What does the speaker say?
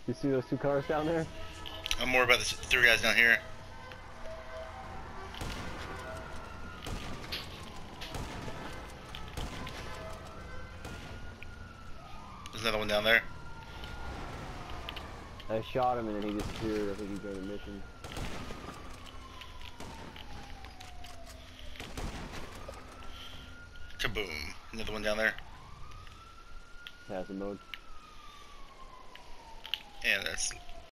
You see those two cars down there? I'm more about the three guys down here. There's another one down there. I shot him and then he disappeared. I think he got a mission. Kaboom. Another one down there. Hazard mode. And that's